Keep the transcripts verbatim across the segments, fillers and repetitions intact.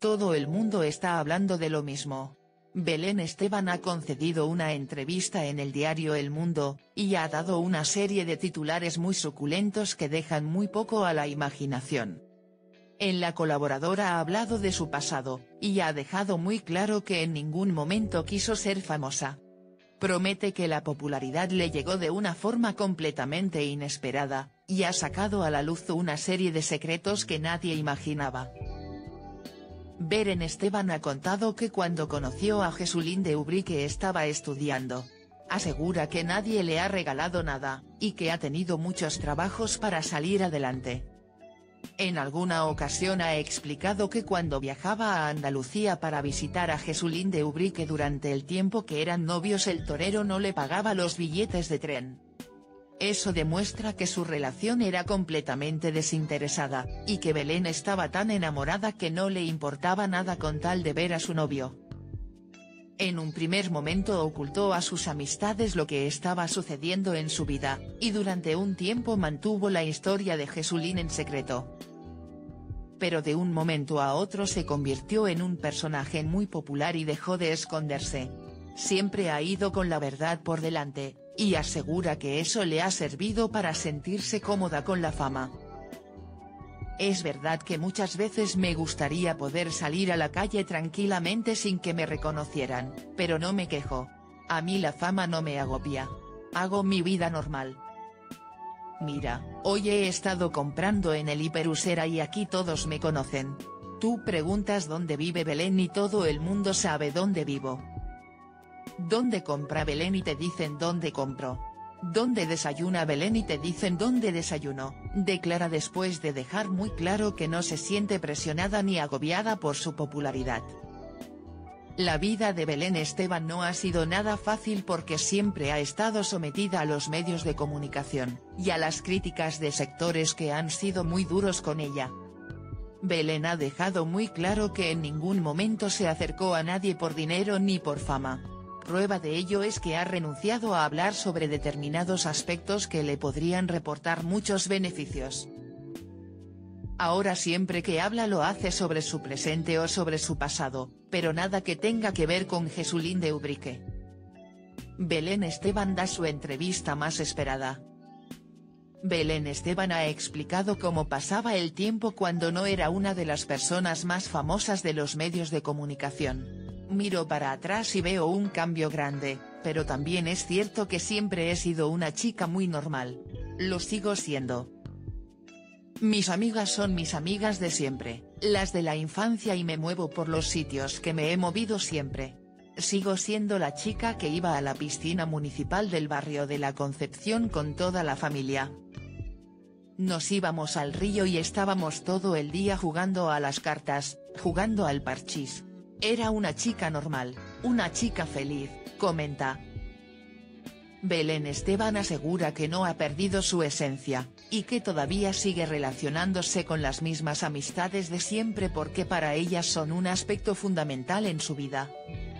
Todo el mundo está hablando de lo mismo. Belén Esteban ha concedido una entrevista en el diario El Mundo, y ha dado una serie de titulares muy suculentos que dejan muy poco a la imaginación. En la colaboradora ha hablado de su pasado, y ha dejado muy claro que en ningún momento quiso ser famosa. Promete que la popularidad le llegó de una forma completamente inesperada, y ha sacado a la luz una serie de secretos que nadie imaginaba. Belén Esteban ha contado que cuando conoció a Jesulín de Ubrique estaba estudiando. Asegura que nadie le ha regalado nada, y que ha tenido muchos trabajos para salir adelante. En alguna ocasión ha explicado que cuando viajaba a Andalucía para visitar a Jesulín de Ubrique durante el tiempo que eran novios el torero no le pagaba los billetes de tren. Eso demuestra que su relación era completamente desinteresada, y que Belén estaba tan enamorada que no le importaba nada con tal de ver a su novio. En un primer momento ocultó a sus amistades lo que estaba sucediendo en su vida, y durante un tiempo mantuvo la historia de Jesulín en secreto. Pero de un momento a otro se convirtió en un personaje muy popular y dejó de esconderse. Siempre ha ido con la verdad por delante, y asegura que eso le ha servido para sentirse cómoda con la fama. Es verdad que muchas veces me gustaría poder salir a la calle tranquilamente sin que me reconocieran, pero no me quejo. A mí la fama no me agobia. Hago mi vida normal. Mira, hoy he estado comprando en el Hiperusera y aquí todos me conocen. Tú preguntas dónde vive Belén y todo el mundo sabe dónde vivo. ¿Dónde compra Belén y te dicen dónde compro? ¿Dónde desayuna Belén y te dicen dónde desayuno?, declara después de dejar muy claro que no se siente presionada ni agobiada por su popularidad. La vida de Belén Esteban no ha sido nada fácil porque siempre ha estado sometida a los medios de comunicación, y a las críticas de sectores que han sido muy duros con ella. Belén ha dejado muy claro que en ningún momento se acercó a nadie por dinero ni por fama. Prueba de ello es que ha renunciado a hablar sobre determinados aspectos que le podrían reportar muchos beneficios. Ahora siempre que habla lo hace sobre su presente o sobre su pasado, pero nada que tenga que ver con Jesulín de Ubrique. Belén Esteban da su entrevista más esperada. Belén Esteban ha explicado cómo pasaba el tiempo cuando no era una de las personas más famosas de los medios de comunicación. Miro para atrás y veo un cambio grande, pero también es cierto que siempre he sido una chica muy normal. Lo sigo siendo. Mis amigas son mis amigas de siempre, las de la infancia y me muevo por los sitios que me he movido siempre. Sigo siendo la chica que iba a la piscina municipal del barrio de la Concepción con toda la familia. Nos íbamos al río y estábamos todo el día jugando a las cartas, jugando al parchís. Era una chica normal, una chica feliz, comenta. Belén Esteban asegura que no ha perdido su esencia, y que todavía sigue relacionándose con las mismas amistades de siempre porque para ellas son un aspecto fundamental en su vida.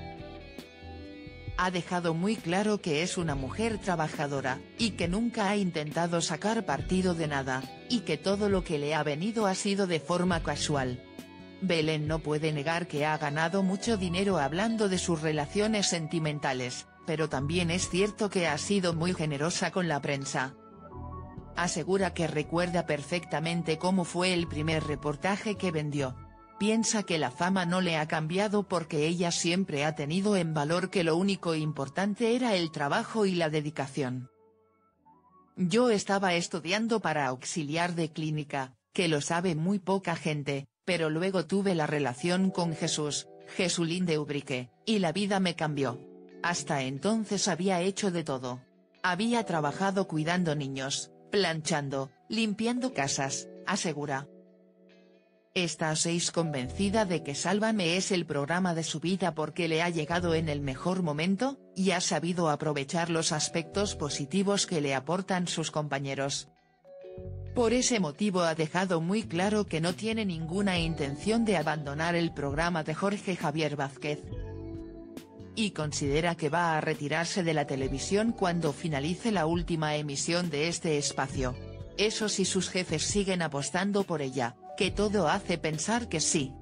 Ha dejado muy claro que es una mujer trabajadora, y que nunca ha intentado sacar partido de nada, y que todo lo que le ha venido ha sido de forma casual. Belén no puede negar que ha ganado mucho dinero hablando de sus relaciones sentimentales, pero también es cierto que ha sido muy generosa con la prensa. Asegura que recuerda perfectamente cómo fue el primer reportaje que vendió. Piensa que la fama no le ha cambiado porque ella siempre ha tenido en valor que lo único importante era el trabajo y la dedicación. Yo estaba estudiando para auxiliar de clínica, que lo sabe muy poca gente, pero luego tuve la relación con Jesús, Jesulín de Ubrique, y la vida me cambió. Hasta entonces había hecho de todo. Había trabajado cuidando niños, planchando, limpiando casas, asegura. ¿Estáis convencida de que Sálvame es el programa de su vida porque le ha llegado en el mejor momento, y ha sabido aprovechar los aspectos positivos que le aportan sus compañeros? Por ese motivo ha dejado muy claro que no tiene ninguna intención de abandonar el programa de Jorge Javier Vázquez. Y considera que va a retirarse de la televisión cuando finalice la última emisión de este espacio. Eso sí, sus jefes siguen apostando por ella, que todo hace pensar que sí.